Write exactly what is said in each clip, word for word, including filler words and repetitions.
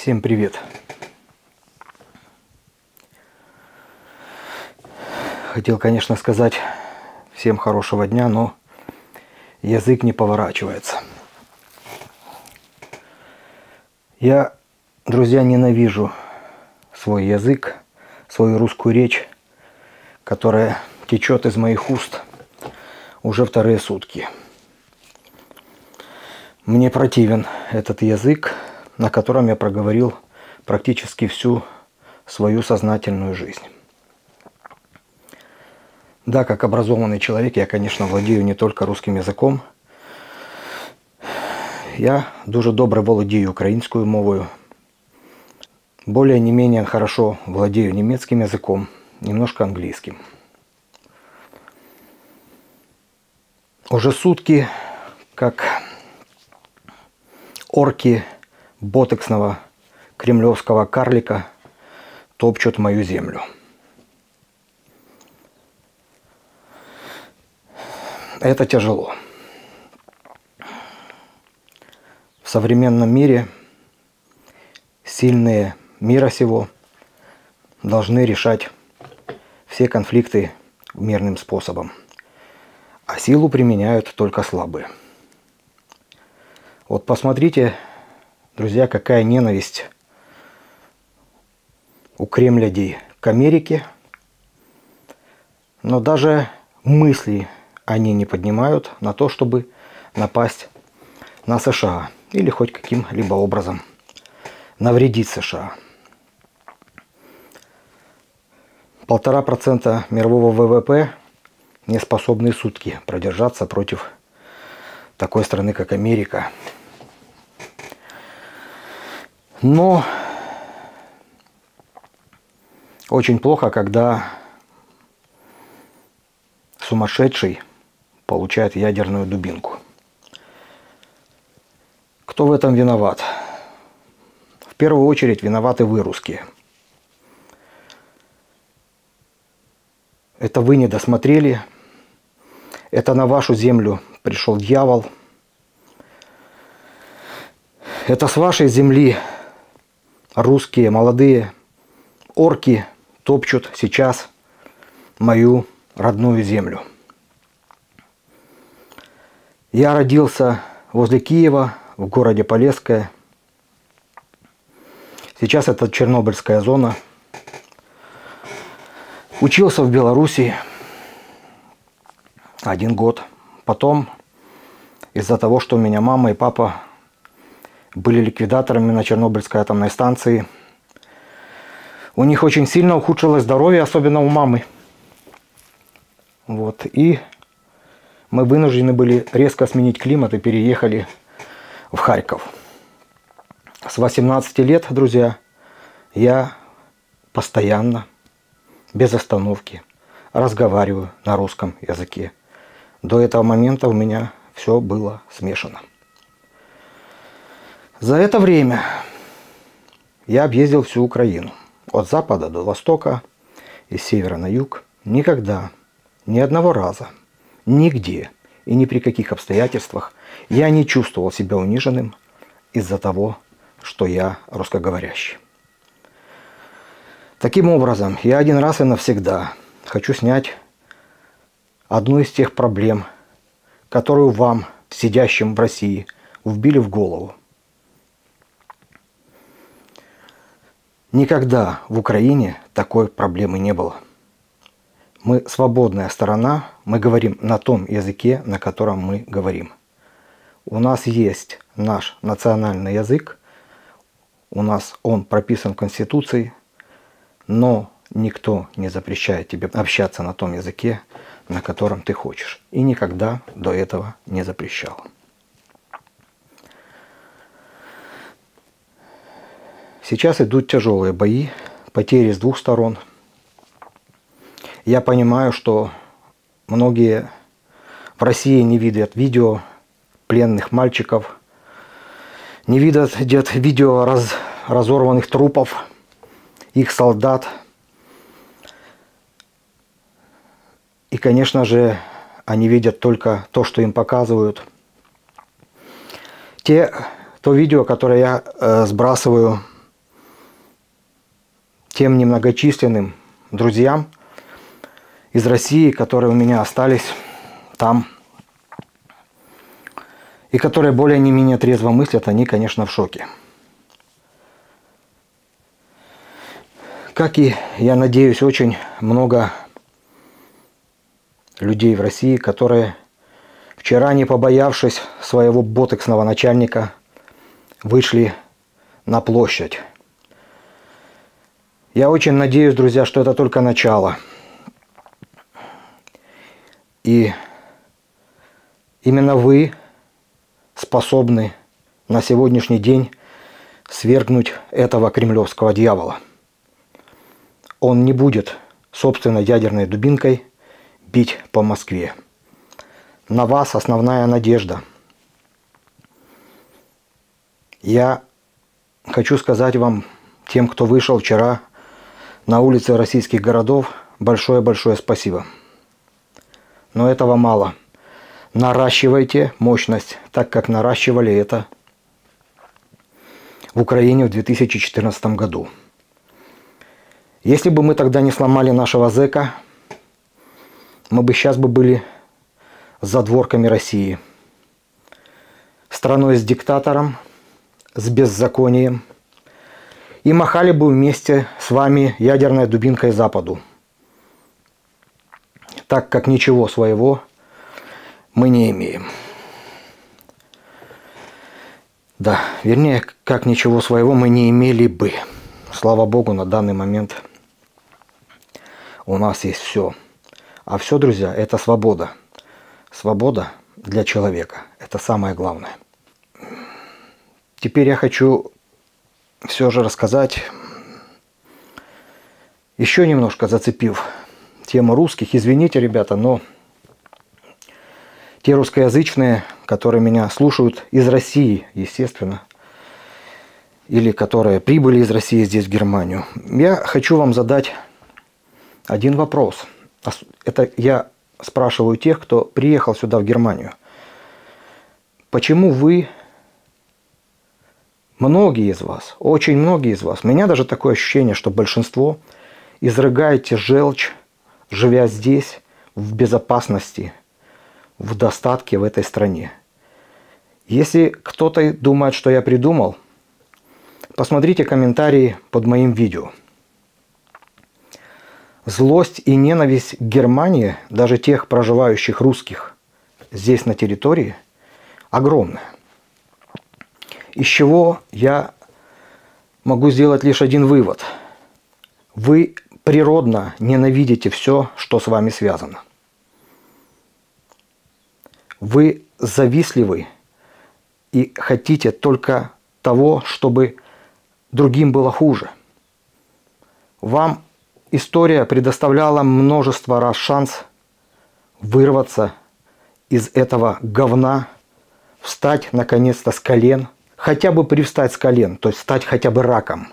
Всем привет! Хотел, конечно, сказать всем хорошего дня, но язык не поворачивается. Я, друзья, ненавижу свой язык, свою русскую речь, которая течет из моих уст уже вторые сутки. Мне противен этот язык, на котором я проговорил практически всю свою сознательную жизнь. Да, как образованный человек, я, конечно, владею не только русским язиком. Я дуже добре володію українською мовою. Более не менее хорошо владею немецким языком, немножко английским. Уже сутки, как орки ботексного кремлевского карлика топчут мою землю. Это тяжело. В современном мире сильные мира сего должны решать все конфликты мирным способом, а силу применяют только слабые. Вот посмотрите, друзья, какая ненависть у кремлядей к Америке, но даже мысли они не поднимают на то, чтобы напасть на США или хоть каким-либо образом навредить США. Полтора процента мирового ВВП не способны сутки продержаться против такой страны, как Америка. Но очень плохо, когда сумасшедший получает ядерную дубинку. Кто в этом виноват? В первую очередь виноваты вы, русские. Это вы не досмотрели. Это на вашу землю пришел дьявол. Это с вашей земли русские молодые орки топчут сейчас мою родную землю. Я родился возле Киева, в городе Полесское. Сейчас это Чернобыльская зона. Учился в Белоруссии один год. Потом, из-за того, что у меня мама и папа были ликвидаторами на Чернобыльской атомной станции, у них очень сильно ухудшилось здоровье, особенно у мамы. Вот. И мы вынуждены были резко сменить климат и переехали в Харьков. С восемнадцати лет, друзья, я постоянно, без остановки, разговариваю на русском языке. До этого момента у меня все было смешано. За это время я объездил всю Украину. От запада до востока и с севера на юг. Никогда, ни одного раза, нигде и ни при каких обстоятельствах я не чувствовал себя униженным из-за того, что я русскоговорящий. Таким образом, я один раз и навсегда хочу снять одну из тех проблем, которую вам, сидящим в России, вбили в голову. Никогда в Украине такой проблемы не было. Мы свободная сторона, мы говорим на том языке, на котором мы говорим. У нас есть наш национальный язык, у нас он прописан в Конституции, но никто не запрещает тебе общаться на том языке, на котором ты хочешь. И никогда до этого не запрещал. Сейчас идут тяжелые бои, потери с двух сторон. Я понимаю, что многие в России не видят видео пленных мальчиков, не видят видео раз, разорванных трупов, их солдат. И, конечно же, они видят только то, что им показывают. Те, то видео, которое я э, сбрасываю тем немногочисленным друзьям из России, которые у меня остались там, и которые более не менее трезво мыслят, они, конечно, в шоке. Как и, я надеюсь, очень много людей в России, которые вчера, не побоявшись своего ботексного начальника, вышли на площадь. Я очень надеюсь, друзья, что это только начало. И именно вы способны на сегодняшний день свергнуть этого кремлевского дьявола. Он не будет собственной ядерной дубинкой бить по Москве. На вас основная надежда. Я хочу сказать вам, тем, кто вышел вчера на улицы российских городов, большое-большое спасибо. Но этого мало. Наращивайте мощность, так как наращивали это в Украине в две тысячи четырнадцатом году. Если бы мы тогда не сломали нашего зэка, мы бы сейчас бы были за дворками России. Страной с диктатором, с беззаконием. И махали бы вместе с вами ядерной дубинкой Западу. Так как ничего своего мы не имеем. Да, вернее, как ничего своего мы не имели бы. Слава Богу, на данный момент у нас есть все. А все, друзья, это свобода. Свобода для человека. Это самое главное. Теперь я хочу все же рассказать, еще немножко зацепив тему русских. Извините, ребята, но те русскоязычные, которые меня слушают из России, естественно, или которые прибыли из России здесь, в Германию, я хочу вам задать один вопрос. Это я спрашиваю тех, кто приехал сюда, в Германию. Почему вы, многие из вас, очень многие из вас, у меня даже такое ощущение, что большинство, изрыгаете желчь, живя здесь, в безопасности, в достатке в этой стране. Если кто-то думает, что я придумал, посмотрите комментарии под моим видео. Злость и ненависть к Германии, даже тех проживающих русских здесь на территории, огромная. Из чего я могу сделать лишь один вывод. Вы природно ненавидите все, что с вами связано. Вы завистливы и хотите только того, чтобы другим было хуже. Вам история предоставляла множество раз шанс вырваться из этого говна, встать наконец-то с колен, хотя бы привстать с колен, то есть стать хотя бы раком.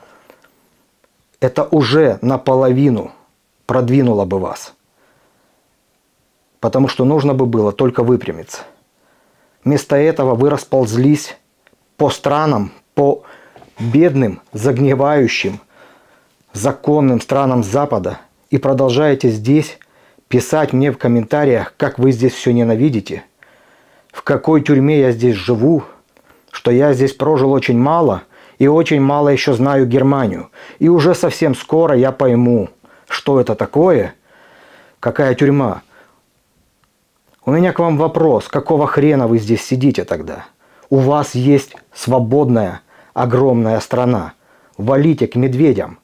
Это уже наполовину продвинуло бы вас. Потому что нужно бы было только выпрямиться. Вместо этого вы расползлись по странам, по бедным, загнивающим, законным странам Запада и продолжаете здесь писать мне в комментариях, как вы здесь все ненавидите, в какой тюрьме я здесь живу, что я здесь прожил очень мало и очень мало еще знаю Германию. И уже совсем скоро я пойму, что это такое, какая тюрьма. У меня к вам вопрос, какого хрена вы здесь сидите тогда? У вас есть свободная, огромная страна. Валите к медведям.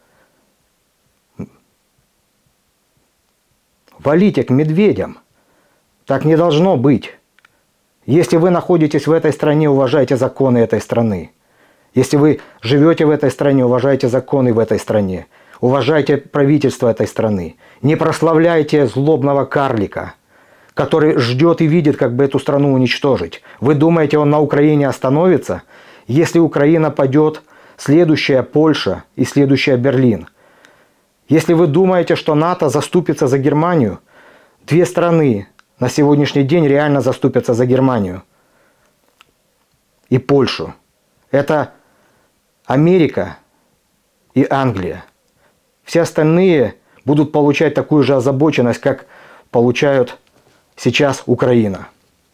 Валите к медведям. Так не должно быть. Если вы находитесь в этой стране, уважайте законы этой страны. Если вы живете в этой стране, уважайте законы в этой стране. Уважайте правительство этой страны. Не прославляйте злобного карлика, который ждет и видит, как бы эту страну уничтожить. Вы думаете, он на Украине остановится? Если Украина падет, следующая Польша и следующая Берлин. Если вы думаете, что НАТО заступится за Германию, две страны на сегодняшний день реально заступятся за Германию и Польшу. Это Америка и Англия. Все остальные будут получать такую же озабоченность, как получают сейчас Украина.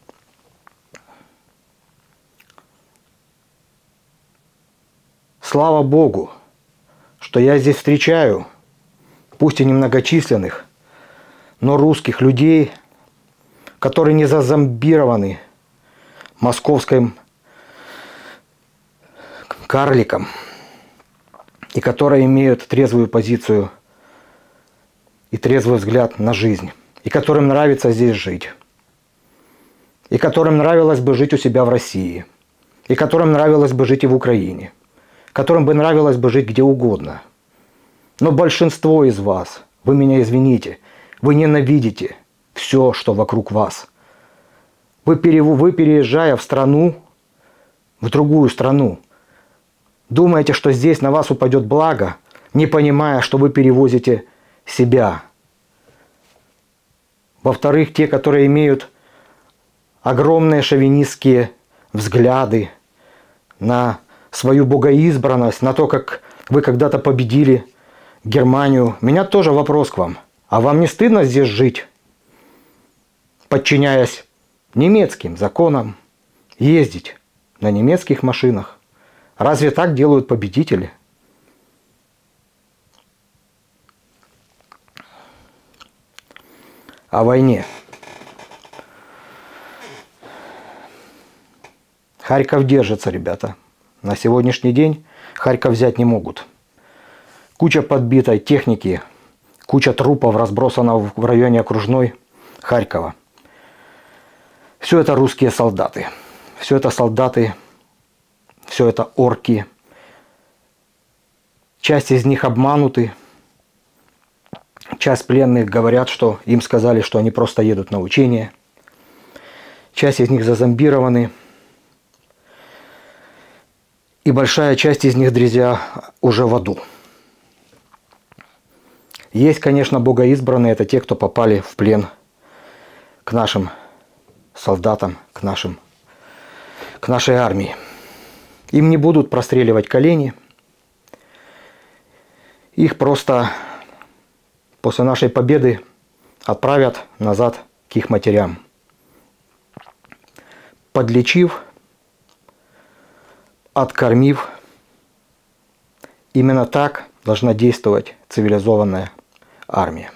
Слава Богу, что я здесь встречаю, пусть и немногочисленных, но русских людей, которые не зазомбированы московским карликом и которые имеют трезвую позицию и трезвый взгляд на жизнь, и которым нравится здесь жить, и которым нравилось бы жить у себя в России, и которым нравилось бы жить и в Украине, которым бы нравилось бы жить где угодно. Но большинство из вас, вы меня извините, вы ненавидите все, что вокруг вас. Вы, пере, вы переезжая в страну, в другую страну, думаете, что здесь на вас упадет благо, не понимая, что вы перевозите себя. Во-вторых, те, которые имеют огромные шовинистские взгляды на свою богоизбранность, на то, как вы когда-то победили Германию. У меня тоже вопрос к вам. А вам не стыдно здесь жить, подчиняясь немецким законам, ездить на немецких машинах? Разве так делают победители? О войне. Харьков держится, ребята. На сегодняшний день Харьков взять не могут. Куча подбитой техники, куча трупов разбросана в районе окружной Харькова. Все это русские солдаты. Все это солдаты, все это орки. Часть из них обмануты. Часть пленных говорят, что им сказали, что они просто едут на учения. Часть из них зазомбированы. И большая часть из них, друзья, уже в аду. Есть, конечно, богоизбранные, это те, кто попали в плен к нашим солдатам, к, нашим, к нашей армии. Им не будут простреливать колени. Их просто после нашей победы отправят назад к их матерям. Подлечив, откормив. Именно так должна действовать цивилизованная армия.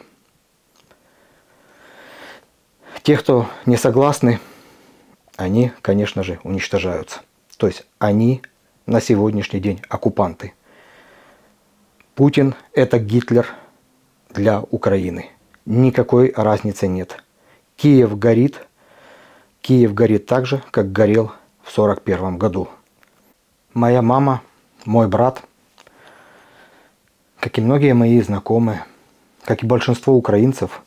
Те, кто не согласны, они, конечно же, уничтожаются. То есть они на сегодняшний день оккупанты. Путин – это Гитлер для Украины. Никакой разницы нет. Киев горит. Киев горит так же, как горел в сорок первом году. Моя мама, мой брат, как и многие мои знакомые, как и большинство украинцев,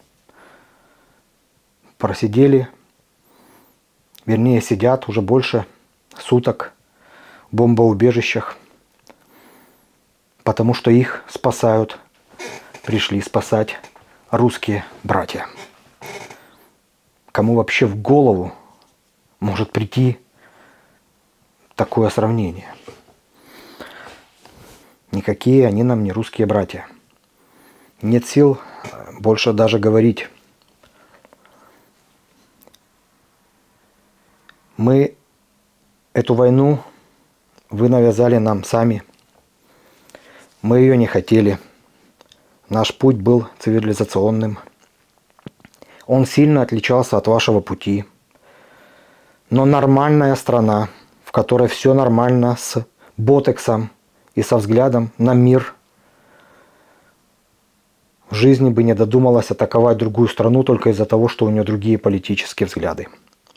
просидели, вернее сидят уже больше суток в бомбоубежищах, потому что их спасают, пришли спасать русские братья. Кому вообще в голову может прийти такое сравнение? Никакие они нам не русские братья. Нет сил больше даже говорить. Мы эту войну вы навязали нам сами. Мы ее не хотели. Наш путь был цивилизационным. Он сильно отличался от вашего пути. Но нормальная страна, в которой все нормально с ботексом и со взглядом на мир, в жизни бы не додумалась атаковать другую страну только из-за того, что у нее другие политические взгляды.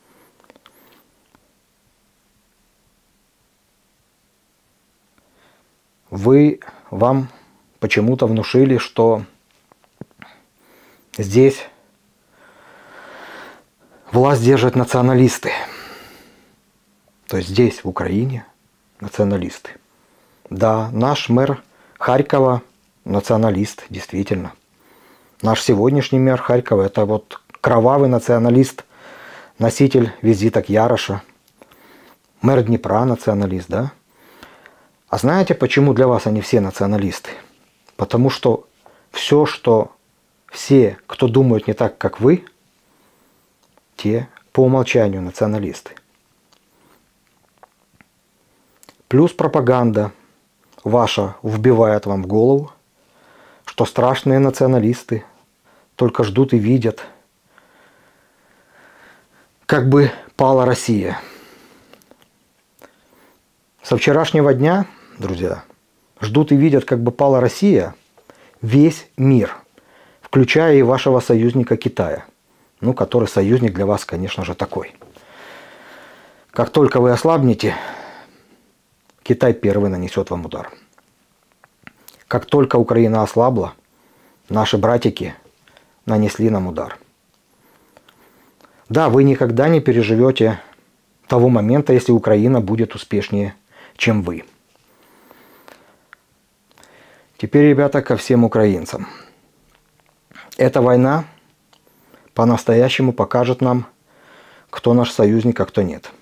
Вы, вам почему-то внушили, что здесь власть держат националисты. То есть здесь, в Украине, националисты. Да, наш мэр Харькова националист, действительно. Наш сегодняшний мэр Харькова – это вот кровавый националист, носитель визиток Яроша. Мэр Днепра – националист, да? А знаете, почему для вас они все националисты? Потому что все, что все, кто думают не так, как вы, те по умолчанию националисты. Плюс пропаганда ваша вбивает вам в голову, что страшные националисты только ждут и видят, как бы пала Россия. Со вчерашнего дня, друзья, ждут и видят, как бы пала Россия, весь мир, включая и вашего союзника Китая. Ну, который союзник для вас, конечно же, такой. Как только вы ослабнете, Китай первый нанесет вам удар. Как только Украина ослабла, наши братики нанесли нам удар. Да, вы никогда не переживете того момента, если Украина будет успешнее, чем вы. Теперь, ребята, ко всем украинцам. Эта война по-настоящему покажет нам, кто наш союзник, а кто нет.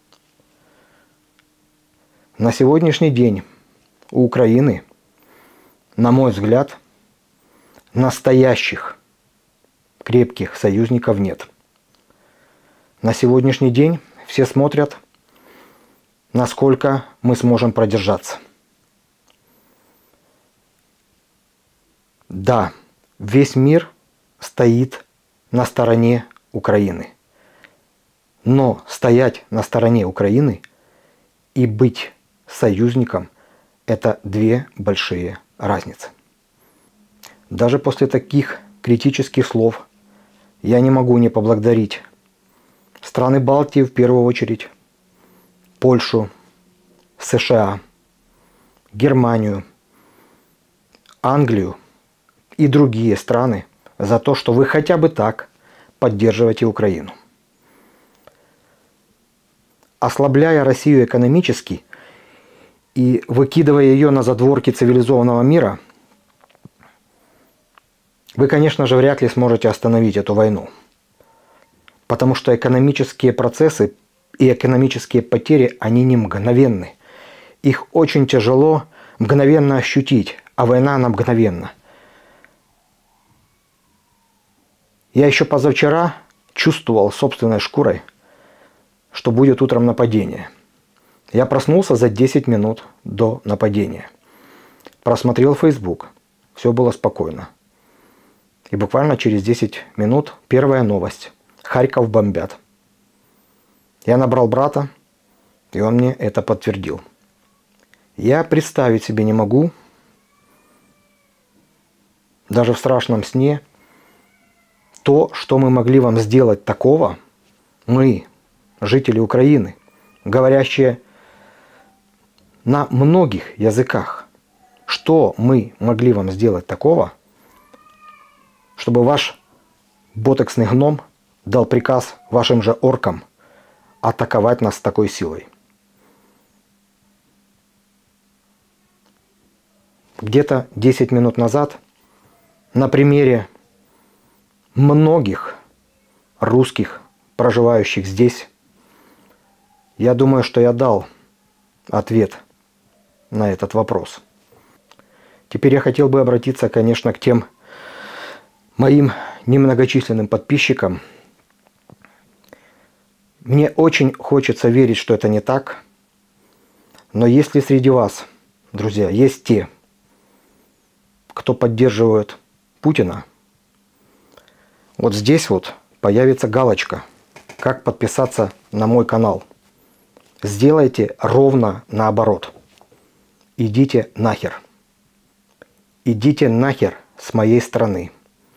На сегодняшний день у Украины, на мой взгляд, настоящих крепких союзников нет. На сегодняшний день все смотрят, насколько мы сможем продержаться. Да, весь мир стоит на стороне Украины. Но стоять на стороне Украины и быть союзником – это две большие разницы. Даже после таких критических слов я не могу не поблагодарить страны Балтии в первую очередь, Польшу, США, Германию, Англию и другие страны за то, что вы хотя бы так поддерживаете Украину. Ослабляя Россию экономически и выкидывая ее на задворки цивилизованного мира, вы, конечно же, вряд ли сможете остановить эту войну. Потому что экономические процессы и экономические потери, они не мгновенны. Их очень тяжело мгновенно ощутить, а война, она мгновенна. Я еще позавчера чувствовал собственной шкурой, что будет утром нападение. Я проснулся за десять минут до нападения. Просмотрел Facebook. Все было спокойно. И буквально через десять минут первая новость. Харьков бомбят. Я набрал брата, и он мне это подтвердил. Я представить себе не могу, даже в страшном сне, то, что мы могли вам сделать такого, мы, жители Украины, говорящие на многих языках, что мы могли вам сделать такого, чтобы ваш ботексный гном дал приказ вашим же оркам атаковать нас с такой силой. Где-то десять минут назад на примере многих русских, проживающих здесь, я думаю, что я дал ответ на этот вопрос. Теперь я хотел бы обратиться, конечно, к тем моим немногочисленным подписчикам. Мне очень хочется верить, что это не так, но если среди вас, друзья, есть те, кто поддерживает Путина, вот здесь вот появится галочка, как подписаться на мой канал. Сделайте ровно наоборот. Идите нахер. Идите нахер с моей стороны.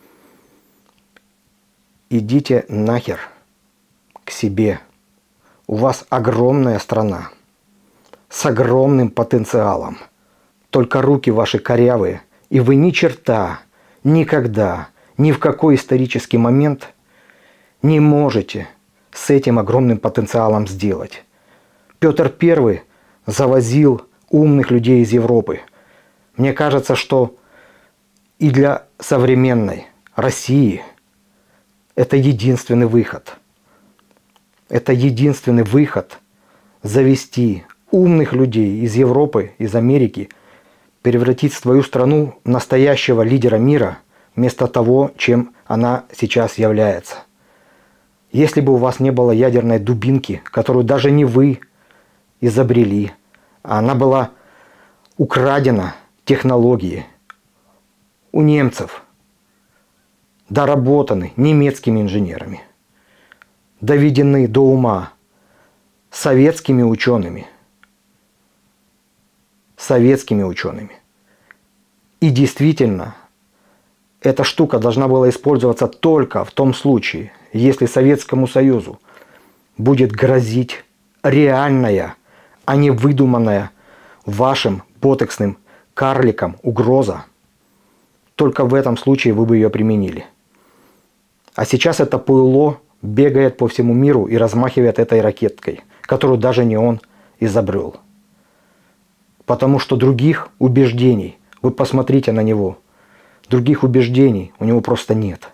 Идите нахер к себе. У вас огромная страна с огромным потенциалом. Только руки ваши корявые, и вы ни черта, никогда, ни в какой исторический момент не можете с этим огромным потенциалом сделать. Петр Первый завозил умных людей из Европы. Мне кажется, что и для современной России это единственный выход. Это единственный выход завести умных людей из Европы, из Америки, превратить свою страну в настоящего лидера мира вместо того, чем она сейчас является. Если бы у вас не было ядерной дубинки, которую даже не вы изобрели, а она была украдена технологией у немцев, доработаны немецкими инженерами, доведены до ума советскими учеными, советскими учеными. И действительно, эта штука должна была использоваться только в том случае, если Советскому Союзу будет грозить реальная, а не выдуманная вашим потексным карликам угроза. Только в этом случае вы бы ее применили. А сейчас это пуйло бегает по всему миру и размахивает этой ракеткой, которую даже не он изобрел. Потому что других убеждений, вы посмотрите на него, других убеждений у него просто нет.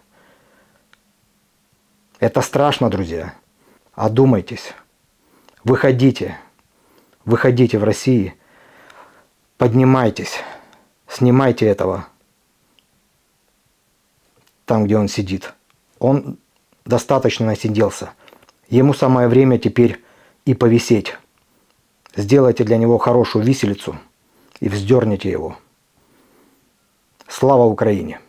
Это страшно, друзья. Одумайтесь. Выходите. Выходите в России. Поднимайтесь. Снимайте этого там, где он сидит. Он достаточно насиделся. Ему самое время теперь и повисеть. Сделайте для него хорошую виселицу и вздерните его. Слава Украине!